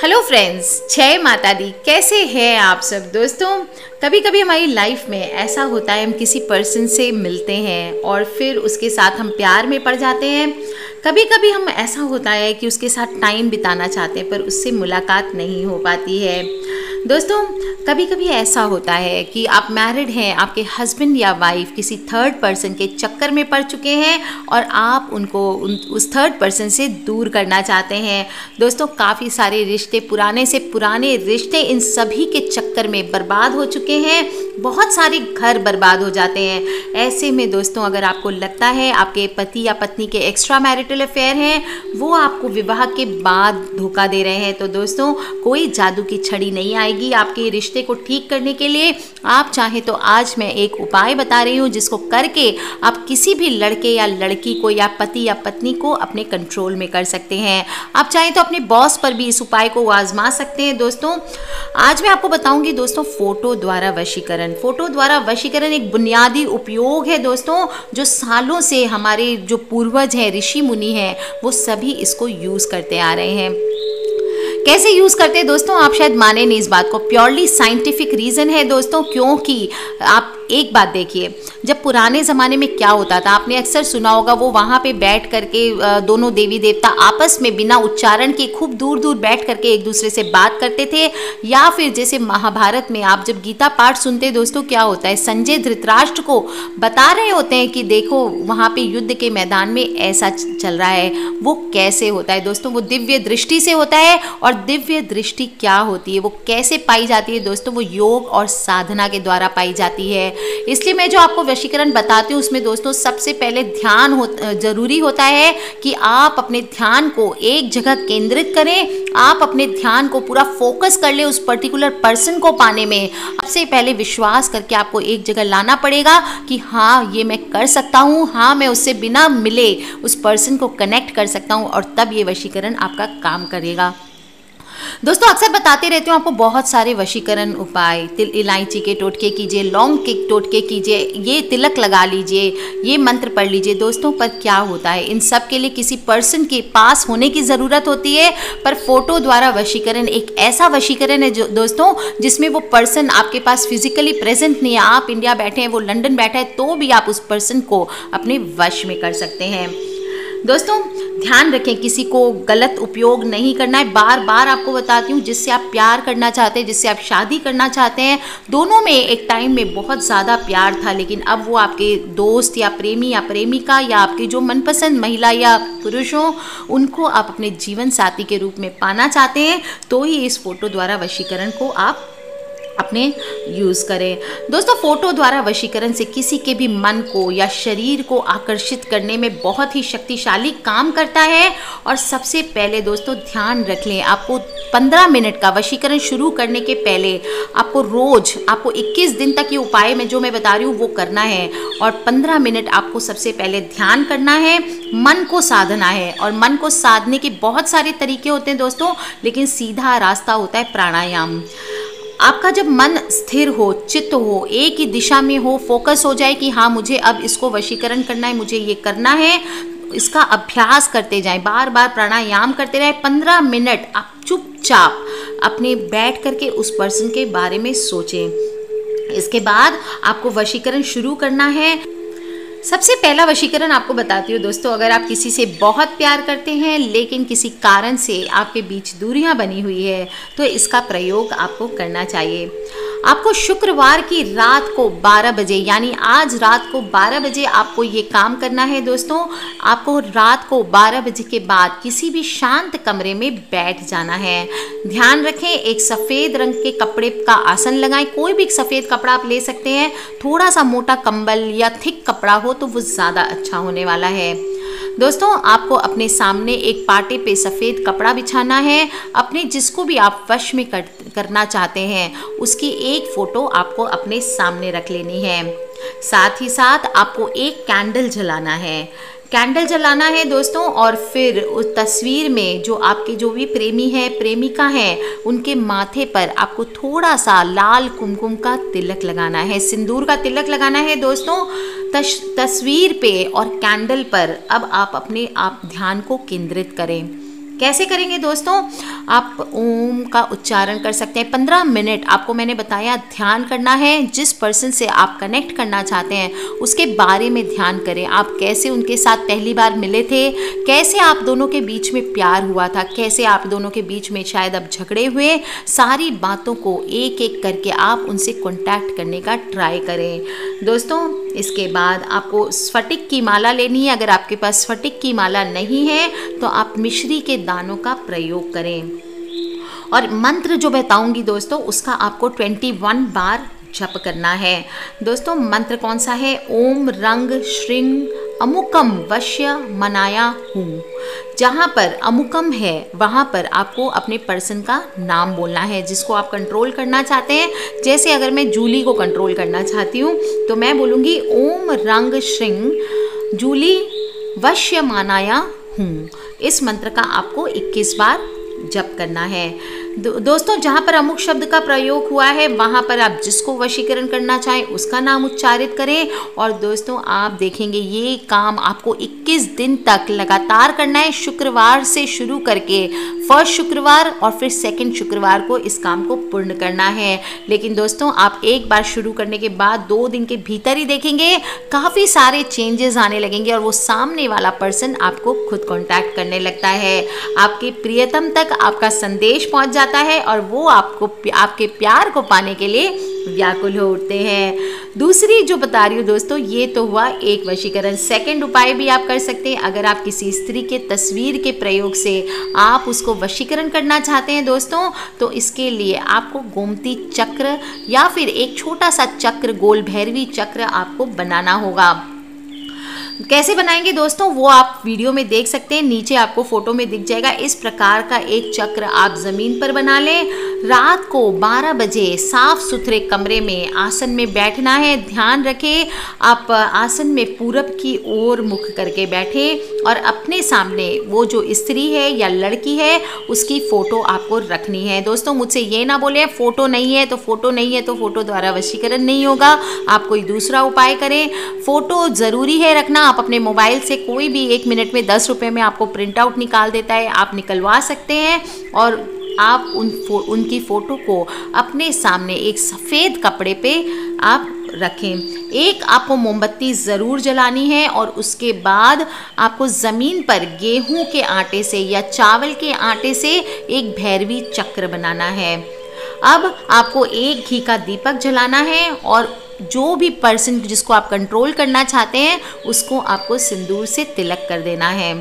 Hello friends, जय माता दी। कैसे हैं आप सब दोस्तों। कभी कभी हमारी लाइफ में ऐसा होता है, हम किसी पर्सन से मिलते हैं और फिर उसके साथ हम प्यार में पड़ जाते हैं। कभी कभी हम ऐसा होता है कि उसके साथ टाइम बिताना चाहते हैं पर उससे मुलाकात नहीं हो पाती है। दोस्तों, कभी कभी ऐसा होता है कि आप मैरिड हैं, आपके हस्बैंड या वाइफ किसी थर्ड पर्सन के चक्कर में पड़ चुके हैं और आप उनको उस थर्ड पर्सन से दूर करना चाहते हैं। दोस्तों, काफ़ी सारे रिश्ते, पुराने से पुराने रिश्ते इन सभी के चक्कर में बर्बाद हो चुके हैं। बहुत सारे घर बर्बाद हो जाते हैं। ऐसे में दोस्तों, अगर आपको लगता है आपके पति या पत्नी के एक्स्ट्रा मैरिटल अफेयर हैं, वो आपको विवाह के बाद धोखा दे रहे हैं, तो दोस्तों कोई जादू की छड़ी नहीं आएगी आपके रिश्ते को ठीक करने के लिए। आप चाहें तो आज मैं एक उपाय बता रही हूँ जिसको करके आप किसी भी लड़के या लड़की को या पति या पत्नी को अपने कंट्रोल में कर सकते हैं। आप चाहें तो अपने बॉस पर भी इस उपाय को आजमा सकते हैं। दोस्तों, आज मैं आपको बताऊंगी दोस्तों, फोटो द्वारा वशीकरण। फोटो द्वारा वशीकरण एक बुनियादी उपयोग है दोस्तों, जो सालों से हमारे जो पूर्वज हैं, ऋषि मुनि हैं, वो सभी इसको यूज करते आ रहे हैं। कैसे यूज करते हैं दोस्तों, आप शायद माने नहीं इस बात को। प्योरली साइंटिफिक रीजन है दोस्तों, क्योंकि आप एक बात देखिए, जब पुराने ज़माने में क्या होता था, आपने अक्सर सुना होगा, वो वहाँ पे बैठ करके दोनों देवी देवता आपस में बिना उच्चारण के खूब दूर दूर बैठ करके एक दूसरे से बात करते थे। या फिर जैसे महाभारत में आप जब गीता पाठ सुनते हैं दोस्तों, क्या होता है, संजय धृतराष्ट्र को बता रहे होते हैं कि देखो वहाँ पे युद्ध के मैदान में ऐसा चल रहा है। वो कैसे होता है दोस्तों, वो दिव्य दृष्टि से होता है। और दिव्य दृष्टि क्या होती है, वो कैसे पाई जाती है दोस्तों, वो योग और साधना के द्वारा पाई जाती है। इसलिए मैं जो आपको वशीकरण बताती हूँ उसमें दोस्तों सबसे पहले ध्यान जरूरी होता है कि आप अपने ध्यान को एक जगह केंद्रित करें। आप अपने ध्यान को पूरा फोकस कर ले उस पर्टिकुलर पर्सन को पाने में। सबसे पहले विश्वास करके आपको एक जगह लाना पड़ेगा कि हाँ, ये मैं कर सकता हूँ, हाँ मैं उससे बिना मिले उस पर्सन को कनेक्ट कर सकता हूँ, और तब ये वशीकरण आपका काम करेगा। दोस्तों, अक्सर बताते रहती हूँ आपको बहुत सारे वशीकरण उपाय। इलायची के टोटके कीजिए, लौंग के टोटके कीजिए, ये तिलक लगा लीजिए, ये मंत्र पढ़ लीजिए। दोस्तों, पर क्या होता है, इन सब के लिए किसी पर्सन के पास होने की ज़रूरत होती है। पर फोटो द्वारा वशीकरण एक ऐसा वशीकरण है जो दोस्तों, जिसमें वो पर्सन आपके पास फिजिकली प्रेजेंट नहीं है। आप इंडिया बैठे हैं, वो लंदन बैठा है, तो भी आप उस पर्सन को अपने वश में कर सकते हैं। दोस्तों, ध्यान रखें, किसी को गलत उपयोग नहीं करना है। बार बार आपको बताती हूँ, जिससे आप प्यार करना चाहते हैं, जिससे आप शादी करना चाहते हैं, दोनों में एक टाइम में बहुत ज़्यादा प्यार था, लेकिन अब वो आपके दोस्त या प्रेमी या प्रेमिका या आपकी जो मनपसंद महिला या पुरुष हो, उनको आप अपने जीवन साथी के रूप में पाना चाहते हैं, तो ही इस फोटो द्वारा वशीकरण को आप अपने यूज़ करें। दोस्तों, फोटो द्वारा वशीकरण से किसी के भी मन को या शरीर को आकर्षित करने में बहुत ही शक्तिशाली काम करता है। और सबसे पहले दोस्तों ध्यान रख लें, आपको 15 मिनट का वशीकरण शुरू करने के पहले आपको रोज, आपको 21 दिन तक ये उपाय में जो मैं बता रही हूँ वो करना है। और 15 मिनट आपको सबसे पहले ध्यान करना है, मन को साधना है। और मन को साधने के बहुत सारे तरीके होते हैं दोस्तों, लेकिन सीधा रास्ता होता है प्राणायाम। आपका जब मन स्थिर हो, चित्त हो, एक ही दिशा में हो, फोकस हो जाए कि हाँ मुझे अब इसको वशीकरण करना है, मुझे ये करना है, इसका अभ्यास करते जाएं, बार बार प्राणायाम करते रहें। 15 मिनट आप चुपचाप अपने बैठ करके उस पर्सन के बारे में सोचें। इसके बाद आपको वशीकरण शुरू करना है। सबसे पहला वशीकरण आपको बताती हूँ दोस्तों, अगर आप किसी से बहुत प्यार करते हैं लेकिन किसी कारण से आपके बीच दूरियां बनी हुई है, तो इसका प्रयोग आपको करना चाहिए। आपको शुक्रवार की रात को 12 बजे, यानी आज रात को 12 बजे आपको ये काम करना है दोस्तों। आपको रात को 12 बजे के बाद किसी भी शांत कमरे में बैठ जाना है। ध्यान रखें, एक सफ़ेद रंग के कपड़े का आसन लगाएं। कोई भी सफ़ेद कपड़ा आप ले सकते हैं, थोड़ा सा मोटा कंबल या थिक कपड़ा हो तो वो ज़्यादा अच्छा होने वाला है। दोस्तों, आपको अपने सामने एक पाटे पे सफ़ेद कपड़ा बिछाना है। अपने जिसको भी आप वश में करना चाहते हैं उसकी एक फ़ोटो आपको अपने सामने रख लेनी है। साथ ही साथ आपको एक कैंडल जलाना है। कैंडल जलाना है दोस्तों, और फिर उस तस्वीर में जो आपके जो भी प्रेमी है, प्रेमिका है, उनके माथे पर आपको थोड़ा सा लाल कुमकुम का तिलक लगाना है, सिंदूर का तिलक लगाना है दोस्तों तस्वीर पे और कैंडल पर। अब आप अपने ध्यान को केंद्रित करें। कैसे करेंगे दोस्तों? आप ओम का उच्चारण कर सकते हैं। 15 मिनट आपको मैंने बताया ध्यान करना है। जिस पर्सन से आप कनेक्ट करना चाहते हैं उसके बारे में ध्यान करें। आप कैसे उनके साथ पहली बार मिले थे, कैसे आप दोनों के बीच में प्यार हुआ था, कैसे आप दोनों के बीच में शायद अब झगड़े हुए, सारी बातों को एक एक करके आप उनसे कॉन्टैक्ट करने का ट्राई करें दोस्तों। इसके बाद आपको स्फटिक की माला लेनी है। अगर आपके पास स्फटिक की माला नहीं है तो आप मिश्री के दानों का प्रयोग करें। और मंत्र जो बताऊंगी दोस्तों उसका आपको 21 बार जप करना है। दोस्तों मंत्र कौन सा है? ओम रंग श्रृंग अमुकम वश्य मनाया हूँ। जहाँ पर अमुकम है वहाँ पर आपको अपने पर्सन का नाम बोलना है जिसको आप कंट्रोल करना चाहते हैं। जैसे अगर मैं जूली को कंट्रोल करना चाहती हूँ तो मैं बोलूँगी ओम रंग श्रृंग जूली वश्य मनाया हूँ। इस मंत्र का आपको 21 बार जप करना है। दोस्तों जहाँ पर अमुक शब्द का प्रयोग हुआ है वहाँ पर आप जिसको वशीकरण करना चाहें उसका नाम उच्चारित करें। और दोस्तों आप देखेंगे ये काम आपको 21 दिन तक लगातार करना है। शुक्रवार से शुरू करके फर्स्ट शुक्रवार और फिर सेकंड शुक्रवार को इस काम को पूर्ण करना है। लेकिन दोस्तों आप एक बार शुरू करने के बाद 2 दिन के भीतर ही देखेंगे काफ़ी सारे चेंजेस आने लगेंगे और वो सामने वाला पर्सन आपको खुद कॉन्टैक्ट करने लगता है। आपके प्रियतम तक आपका संदेश पहुंच जाता है और वो आपको आपके प्यार को पाने के लिए व्याकुल हो उठते हैं। दूसरी जो बता रही हूँ दोस्तों ये तो हुआ एक वशीकरण। सेकंड उपाय भी आप कर सकते हैं। अगर आप किसी स्त्री के तस्वीर के प्रयोग से आप उसको वशीकरण करना चाहते हैं दोस्तों तो इसके लिए आपको गोमती चक्र या फिर एक छोटा सा चक्र गोल भैरवी चक्र आपको बनाना होगा। कैसे बनाएंगे दोस्तों वो आप वीडियो में देख सकते हैं, नीचे आपको फोटो में दिख जाएगा। इस प्रकार का एक चक्र आप जमीन पर बना लें। रात को 12 बजे साफ सुथरे कमरे में आसन में बैठना है। ध्यान रखें आप आसन में पूरब की ओर मुख करके बैठें और अपने सामने वो जो स्त्री है या लड़की है उसकी फ़ोटो आपको रखनी है। दोस्तों मुझसे ये ना बोले फ़ोटो नहीं है तो फ़ोटो नहीं है तो फ़ोटो द्वारा वशीकरण नहीं होगा। आप कोई दूसरा उपाय करें। फ़ोटो ज़रूरी है रखना। आप अपने मोबाइल से कोई भी 1 मिनट में 10 रुपये में आपको प्रिंट आउट निकाल देता है, आप निकलवा सकते हैं। और आप उनकी फ़ोटो को अपने सामने एक सफ़ेद कपड़े पे आप रखें। एक आपको मोमबत्ती ज़रूर जलानी है और उसके बाद आपको ज़मीन पर गेहूं के आटे से या चावल के आटे से एक भैरवी चक्र बनाना है। अब आपको एक घी का दीपक जलाना है और जो भी पर्सन जिसको आप कंट्रोल करना चाहते हैं उसको आपको सिंदूर से तिलक कर देना है।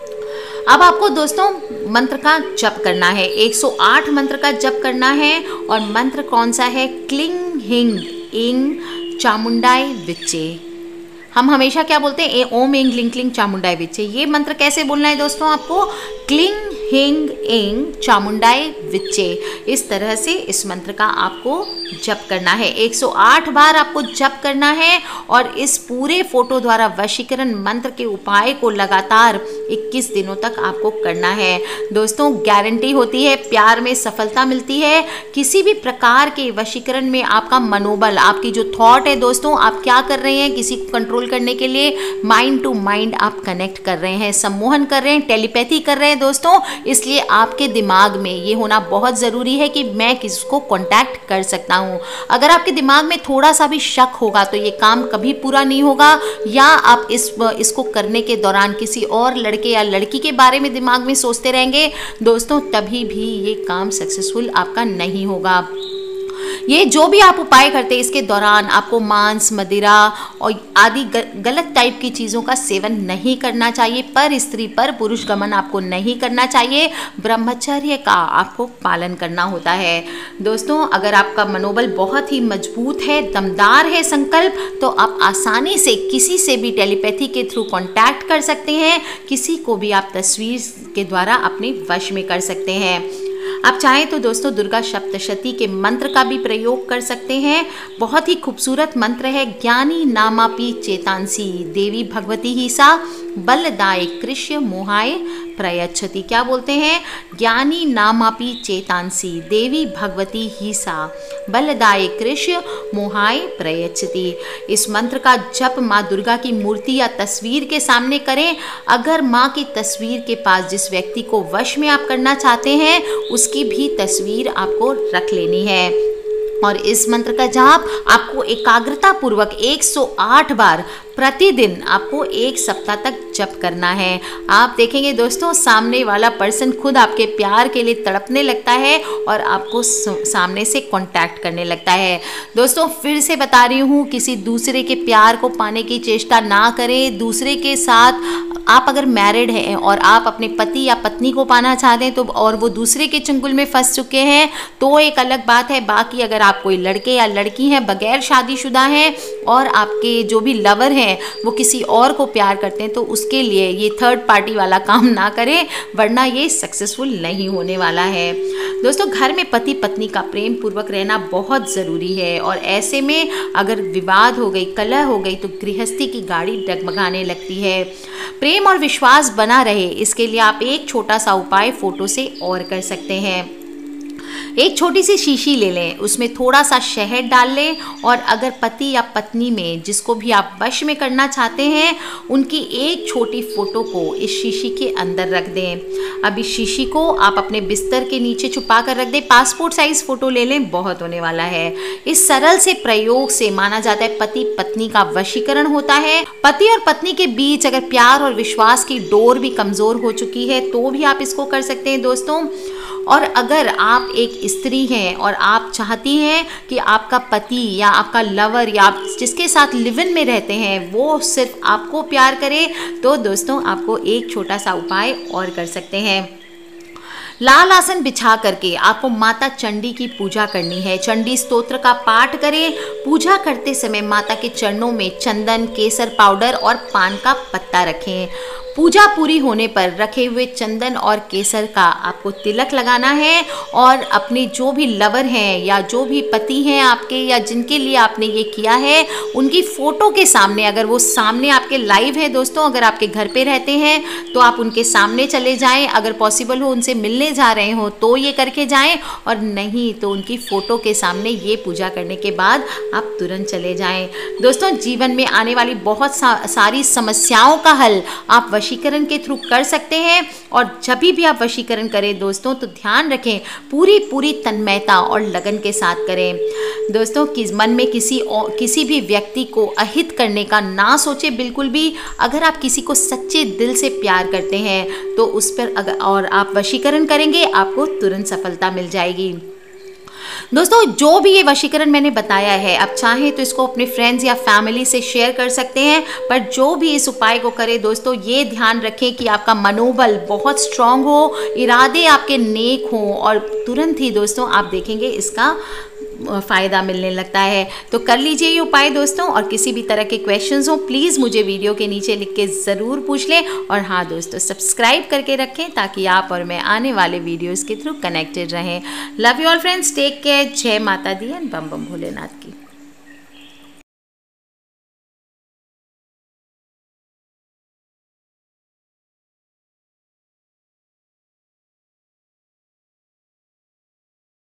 अब आपको दोस्तों मंत्र का जप करना है। 108 मंत्र का जप करना है और मंत्र कौन सा है? क्लिंग हिंग इंग चामुंडाई विच्चे। हम हमेशा क्या बोलते हैं? ओम इंग लिंग क्लिंग चामुंडाई विच्चे। ये मंत्र कैसे बोलना है दोस्तों आपको? क्लिंग हिंग इंग चामुंडाई विच्चे। इस तरह से इस मंत्र का आपको जप करना है। 108 बार आपको जप करना है और इस पूरे फोटो द्वारा वशीकरण मंत्र के उपाय को लगातार 21 दिनों तक आपको करना है। दोस्तों गारंटी होती है, प्यार में सफलता मिलती है। किसी भी प्रकार के वशीकरण में आपका मनोबल, आपकी जो थॉट है दोस्तों, आप क्या कर रहे हैं किसी को कंट्रोल करने के लिए, माइंड टू माइंड आप कनेक्ट कर रहे हैं, सम्मोहन कर रहे हैं, टेलीपैथी कर रहे हैं दोस्तों। इसलिए आपके दिमाग में ये होना बहुत ज़रूरी है कि मैं किसको कांटेक्ट कर सकता हूँ। अगर आपके दिमाग में थोड़ा सा भी शक होगा तो ये काम कभी पूरा नहीं होगा। या आप इसको करने के दौरान किसी और लड़के या लड़की के बारे में दिमाग में सोचते रहेंगे दोस्तों, तभी भी ये काम सक्सेसफुल आपका नहीं होगा। ये जो भी आप उपाय करते हैं इसके दौरान आपको मांस, मदिरा और आदि गलत टाइप की चीज़ों का सेवन नहीं करना चाहिए। पर स्त्री पर पुरुष गमन आपको नहीं करना चाहिए। ब्रह्मचर्य का आपको पालन करना होता है। दोस्तों अगर आपका मनोबल बहुत ही मजबूत है, दमदार है संकल्प, तो आप आसानी से किसी से भी टेलीपैथी के थ्रू कांटेक्ट कर सकते हैं। किसी को भी आप तस्वीर के द्वारा अपने वश में कर सकते हैं। आप चाहें तो दोस्तों दुर्गा सप्तशती के मंत्र का भी प्रयोग कर सकते हैं। बहुत ही खूबसूरत मंत्र है, ज्ञानी नामापि चेतांसी देवी भगवती ही सा बलदाय कृष्य मोहाय प्रयच्छति। क्या बोलते हैं? ज्ञानी नामापि चेतांसी देवी भगवती ही सा बलदाय कृष्य मोहाय प्रयच्छति। इस मंत्र का जप माँ दुर्गा की मूर्ति या तस्वीर के सामने करें। अगर माँ की तस्वीर के पास जिस व्यक्ति को वश में आप करना चाहते हैं उसकी भी तस्वीर आपको रख लेनी है और इस मंत्र का जाप आपको एकाग्रता पूर्वक 108 बार प्रतिदिन आपको 1 सप्ताह तक जप करना है। आप देखेंगे दोस्तों सामने वाला पर्सन खुद आपके प्यार के लिए तड़पने लगता है और आपको सामने से कांटेक्ट करने लगता है। दोस्तों फिर से बता रही हूँ, किसी दूसरे के प्यार को पाने की चेष्टा ना करें। दूसरे के साथ आप अगर मैरिड हैं और आप अपने पति या पत्नी को पाना चाहते हैं तो और वो दूसरे के चंगुल में फंस चुके हैं तो एक अलग बात है। बाकी अगर आप कोई लड़के या लड़की हैं बगैर शादीशुदा हैं और आपके जो भी लवर हैं वो किसी और को प्यार करते हैं तो उसके लिए ये थर्ड पार्टी वाला काम ना करें, वरना ये सक्सेसफुल नहीं होने वाला है। दोस्तों घर में पति पत्नी का प्रेम पूर्वक रहना बहुत ज़रूरी है और ऐसे में अगर विवाद हो गई, कलह हो गई तो गृहस्थी की गाड़ी डगमगाने लगती है। प्रेम और विश्वास बना रहे इसके लिए आप एक छोटा सा उपाय फोटो से और कर सकते हैं। एक छोटी सी शीशी ले लें, उसमें थोड़ा सा शहद डाल लें और अगर पति या पत्नी में जिसको भी आप वश में करना चाहते हैं उनकी एक छोटी फोटो को इस शीशी के अंदर रख दें। अब इस शीशी को आप अपने बिस्तर के नीचे छुपा कर रख दें। पासपोर्ट साइज फोटो ले लें, बहुत होने वाला है। इस सरल से प्रयोग से माना जाता है पति पत्नी का वशीकरण होता है। पति और पत्नी के बीच अगर प्यार और विश्वास की डोर भी कमजोर हो चुकी है तो भी आप इसको कर सकते हैं दोस्तों। और अगर आप एक स्त्री हैं और आप चाहती हैं कि आपका पति या आपका लवर या आप जिसके साथ लिव इन में रहते हैं वो सिर्फ आपको प्यार करे तो दोस्तों आपको एक छोटा सा उपाय और कर सकते हैं। लाल आसन बिछा करके आपको माता चंडी की पूजा करनी है। चंडी स्तोत्र का पाठ करें। पूजा करते समय माता के चरणों में चंदन, केसर पाउडर और पान का पत्ता रखें। पूजा पूरी होने पर रखे हुए चंदन और केसर का आपको तिलक लगाना है और अपने जो भी लवर हैं या जो भी पति हैं आपके या जिनके लिए आपने ये किया है उनकी फ़ोटो के सामने, अगर वो सामने आपके लाइव है दोस्तों, अगर आपके घर पे रहते हैं तो आप उनके सामने चले जाएं। अगर पॉसिबल हो उनसे मिलने जा रहे हो तो ये करके जाएं और नहीं तो उनकी फ़ोटो के सामने ये पूजा करने के बाद आप तुरंत चले जाएं। दोस्तों जीवन में आने वाली बहुत सारी समस्याओं का हल आप वशीकरण के थ्रू कर सकते हैं और जब भी आप वशीकरण करें दोस्तों तो ध्यान रखें पूरी तन्मयता और लगन के साथ करें। दोस्तों मन में किसी भी व्यक्ति को अहित करने का ना सोचे बिल्कुल भी। अगर आप किसी को सच्चे दिल से प्यार करते हैं तो उस पर और आप वशीकरण करेंगे आपको तुरंत सफलता मिल जाएगी। दोस्तों जो भी ये वशीकरण मैंने बताया है आप चाहें तो इसको अपने फ्रेंड्स या फैमिली से शेयर कर सकते हैं, पर जो भी इस उपाय को करे दोस्तों ये ध्यान रखें कि आपका मनोबल बहुत स्ट्रांग हो, इरादे आपके नेक हों और तुरंत ही दोस्तों आप देखेंगे इसका फ़ायदा मिलने लगता है। तो कर लीजिए ये उपाय दोस्तों और किसी भी तरह के क्वेश्चंस हो प्लीज़ मुझे वीडियो के नीचे लिख के ज़रूर पूछ लें। और हाँ दोस्तों सब्सक्राइब करके रखें ताकि आप और मैं आने वाले वीडियोस के थ्रू कनेक्टेड रहें। Love you all friends, take care, जय माता दी एंड बम बम भोलेनाथ की।